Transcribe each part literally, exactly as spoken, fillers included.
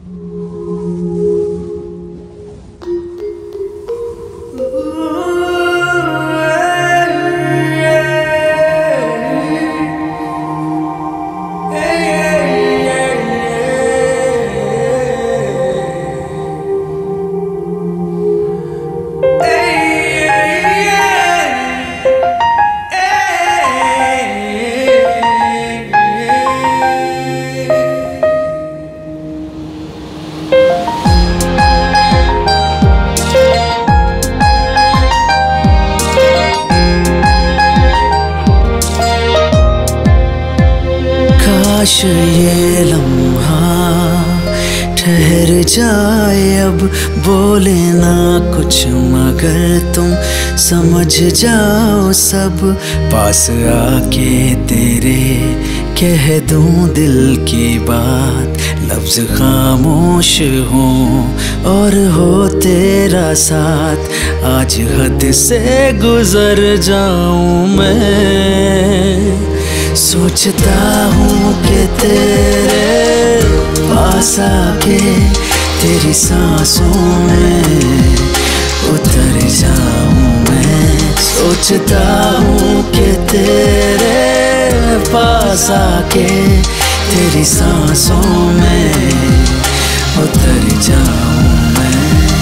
काश ये लम्हा ठहर जाए, अब बोले ना कुछ मगर तुम समझ जाओ सब। पास आके तेरे कह दूं दिल की बात, लफ्ज खामोश हो और हो तेरा साथ। आज हद से गुजर जाऊं मैं, सोचता हूँ कि तेरे पास आके तेरी सांसों में उतर जाऊं मैं। सोचता हूँ कि तेरे पास आके तेरी सांसों में उतर जाऊं मैं।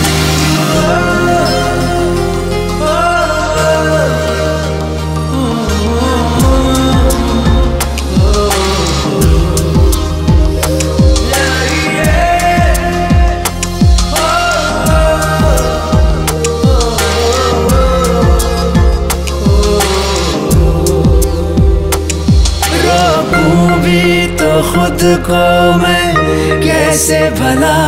खुद को मैं कैसे भला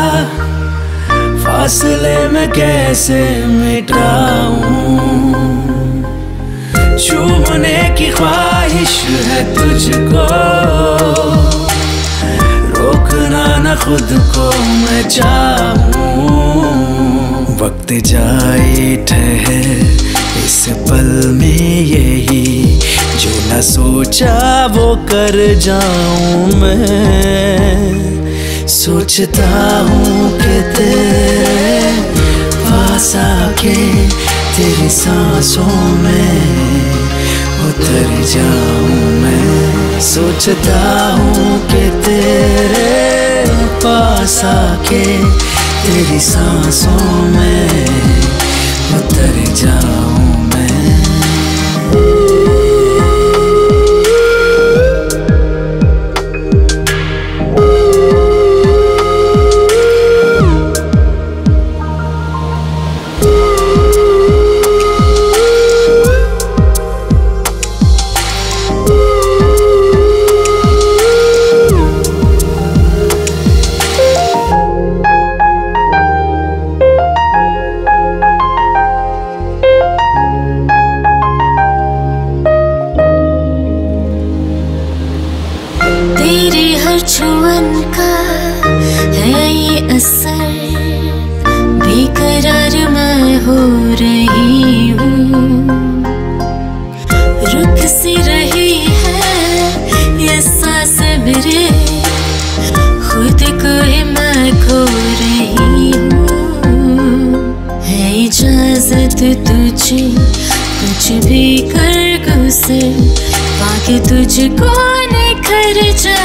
फासले में कैसे मिटाऊं, छूने की ख्वाहिश है तुझको, रोकना न खुद को मैं चाहूं। वक्त जाए ठहर इस पल में, यही जो न सोचा वो कर जाऊं मैं। सोचता हूँ कि तेरे पास आके तेरी सांसों में उतर जाऊं मैं। सोचता हूँ कि तेरे पास आके तेरी सांसों में उतर जाऊं मैं। तेरे हर छुअन का है ये असर, बेकरार मैं हो रही हूँ। रुक सी रही है ये सांस मेरे, खुद को ही मैं खो रही हूँ। है इजाजत तुझे कुछ भी कर गुजर, बाकी तुझको निखर जा